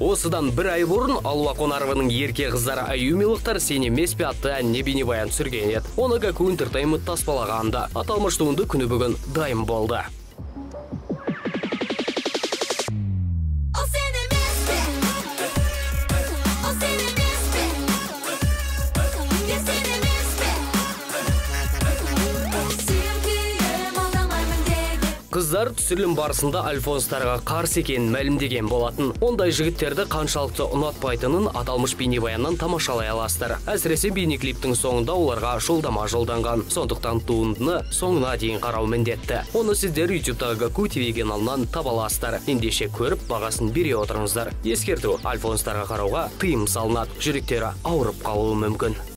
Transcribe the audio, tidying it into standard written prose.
Осыдан бір ай бұрын Алуа Қонарованың ерке қыздары Аюмилықтар сен емес пе атты әніне бейнебаян түсірген еді. Оны Gaku Entertainment таспалағанда. Аталмыш туынды күні бүгін дайын болды. Қыздар түсірілім барысында альфонстарға қарсы екенін мәлімдеген болатын. Ондай жігіттерді қаншалықты ұнатпайтынын аталмыш бейнебаяннан тамашалай аласыздар. Әсіресе бейнеклиптің соңында оларға жолдама жолданған. Сондықтан туындыны соңына дейін қарау міндетті. Оны сіздер YouTube'дағы Gaku TV каналынан таба аласыздар. Ендеше көріп, бағасын бере отырыңыздар. Ескерту, альфонстарға қарауға тыйым салынады. Жүректері ауырып қалуы мүмкін.